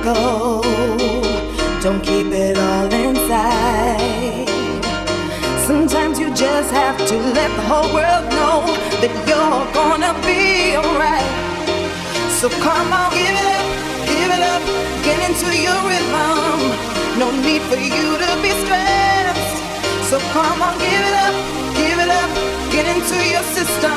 go. Don't keep it all inside. Sometimes you just have to let the whole world know that you're gonna be alright. So come on, give it up, get into your rhythm. No need for you to be stressed. So come on, give it up, get into your system.